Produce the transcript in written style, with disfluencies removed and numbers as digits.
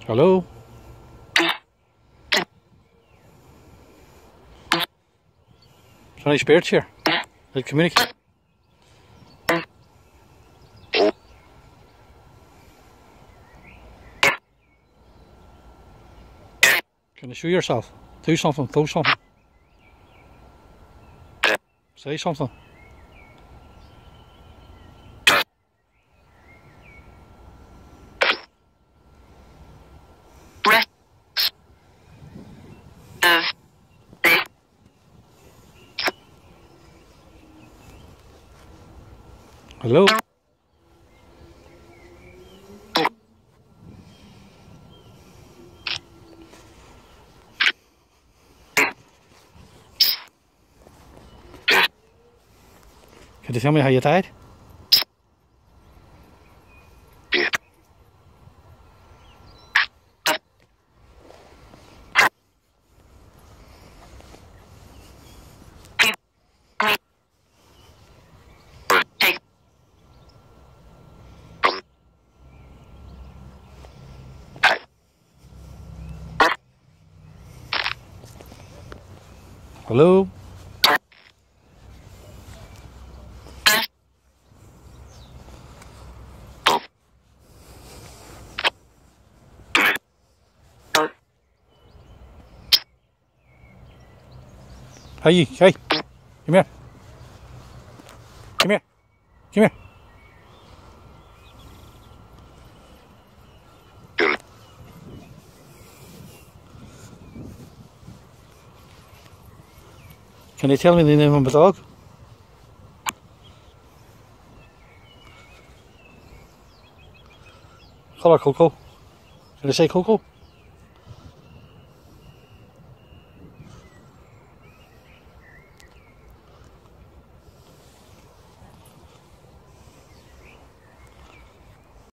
Hello? Is there any spirits here? I'll communicate. Can you show yourself? Do something, do something. Say something. Hello? Can you tell me how you died? Hello? Hey, come here. Come here. Come here. Can you tell me the name of my dog? Call her Coco. Can I say Coco?